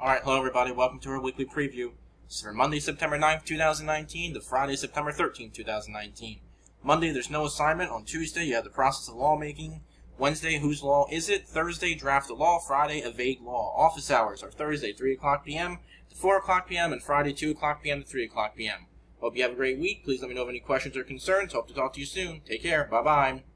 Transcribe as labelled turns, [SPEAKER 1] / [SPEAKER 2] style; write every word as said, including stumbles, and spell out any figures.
[SPEAKER 1] Alright, hello everybody, welcome to our weekly preview. This is for Monday, September ninth, two thousand nineteen, to Friday, September thirteenth, two thousand nineteen. Monday, there's no assignment. On Tuesday, you have the process of lawmaking. Wednesday, whose law is it? Thursday, draft a law. Friday, evade law. Office hours are Thursday, three o'clock p m to four o'clock p m and Friday, two o'clock p m to three o'clock p m Hope you have a great week. Please let me know of any questions or concerns. Hope to talk to you soon. Take care. Bye-bye.